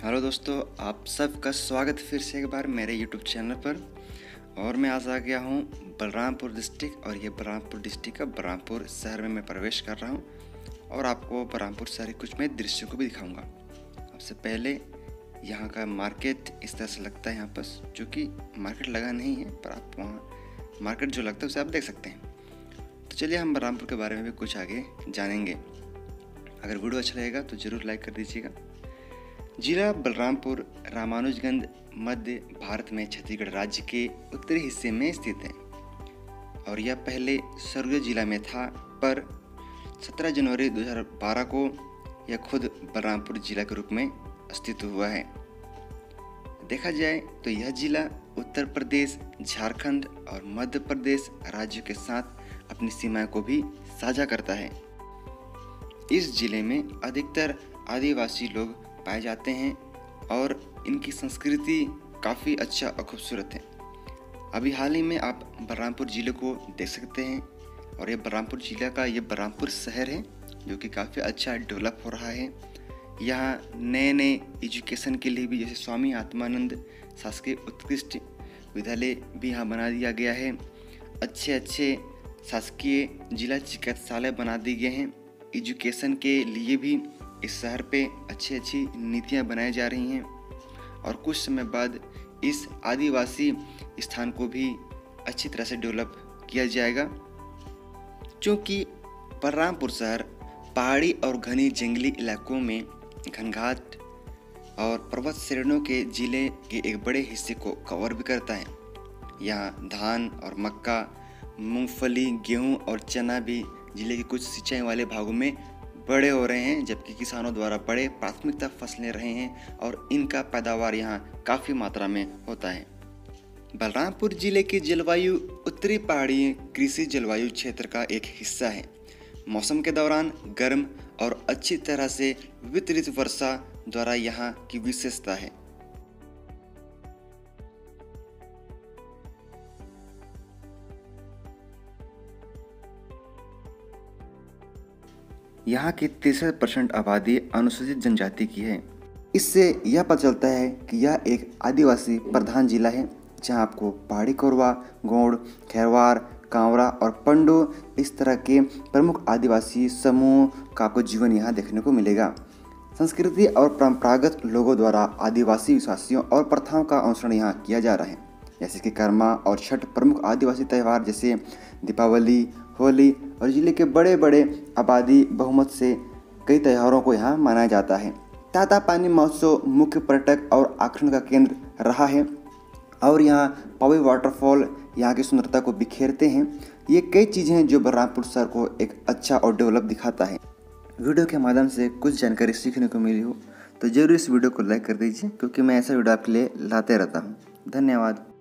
Hello दोस्तों, आप सबका स्वागत फिर से एक बार मेरे यूट्यूब चैनल पर। और मैं आज आ गया हूँ बलरामपुर डिस्ट्रिक्ट, और ये बलरामपुर डिस्ट्रिक्ट का बलरामपुर शहर में मैं प्रवेश कर रहा हूँ और आपको बलरामपुर शहर के कुछ मैं दृश्यों को भी दिखाऊंगा। सबसे पहले यहाँ का मार्केट इस तरह से लगता है यहाँ पर, जो कि मार्केट लगा नहीं है, पर आप वहाँ मार्केट जो लगता है उसे आप देख सकते हैं। तो चलिए हम बलरामपुर के बारे में भी कुछ आगे जानेंगे। अगर वीडियो अच्छा लगेगा तो ज़रूर लाइक कर दीजिएगा। जिला बलरामपुर रामानुजगंज मध्य भारत में छत्तीसगढ़ राज्य के उत्तरी हिस्से में स्थित है और यह पहले सरगुजा जिला में था, पर 17 जनवरी 2012 को यह खुद बलरामपुर जिला के रूप में अस्तित्व हुआ है। देखा जाए तो यह जिला उत्तर प्रदेश, झारखंड और मध्य प्रदेश राज्यों के साथ अपनी सीमाओं को भी साझा करता है। इस जिले में अधिकतर आदिवासी लोग पाए जाते हैं और इनकी संस्कृति काफ़ी अच्छा और खूबसूरत है। अभी हाल ही में आप बलरामपुर ज़िले को देख सकते हैं और ये बलरामपुर ज़िला का ये बलरामपुर शहर है, जो कि काफ़ी अच्छा डेवलप हो रहा है। यहाँ नए नए एजुकेशन के लिए भी, जैसे स्वामी आत्मानंद शासकीय उत्कृष्ट विद्यालय भी यहाँ बना दिया गया है। अच्छे शासकीय जिला चिकित्सालय बना दिए गए हैं। एजुकेशन के लिए भी इस शहर पे अच्छी नीतियाँ बनाई जा रही हैं और कुछ समय बाद इस आदिवासी स्थान को भी अच्छी तरह से डेवलप किया जाएगा, क्योंकि बलरामपुर शहर पहाड़ी और घनी जंगली इलाकों में घनघाट और पर्वत श्रेणियों के जिले के एक बड़े हिस्से को कवर भी करता है। यहाँ धान और मक्का, मूंगफली, गेहूँ और चना भी जिले के कुछ सिंचाई वाले भागों में बड़े हो रहे हैं, जबकि किसानों द्वारा बड़े प्राथमिकता फसलें रहे हैं और इनका पैदावार यहाँ काफ़ी मात्रा में होता है। बलरामपुर जिले की जलवायु उत्तरी पहाड़ी कृषि जलवायु क्षेत्र का एक हिस्सा है। मौसम के दौरान गर्म और अच्छी तरह से वितरित वर्षा द्वारा यहाँ की विशेषता है। यहाँ की 63% आबादी अनुसूचित जनजाति की है। इससे यह पता चलता है कि यह एक आदिवासी प्रधान जिला है, जहाँ आपको पहाड़ी कोरवा, गोंड, खैरवार, कांवरा और पंडो इस तरह के प्रमुख आदिवासी समूह का आपको जीवन यहाँ देखने को मिलेगा। संस्कृति और परंपरागत लोगों द्वारा आदिवासी विश्वासियों और प्रथाओं का अनुसरण यहाँ किया जा रहा है, जैसे कि कर्मा और छठ प्रमुख आदिवासी त्यौहार जैसे दीपावली, होली और जिले के बड़े बड़े आबादी बहुमत से कई त्योहारों को यहाँ मनाया जाता है। ताता पानी महोत्सव मुख्य पर्यटक और आकर्षण का केंद्र रहा है और यहाँ पवी वाटरफॉल यहाँ की सुंदरता को बिखेरते हैं। ये कई चीज़ें हैं जो बलरामपुर शहर को एक अच्छा और डेवलप दिखाता है। वीडियो के माध्यम से कुछ जानकारी सीखने को मिली हो तो जरूर इस वीडियो को लाइक कर दीजिए, क्योंकि मैं ऐसा वीडियो आपके लिए लाते रहता हूँ। धन्यवाद।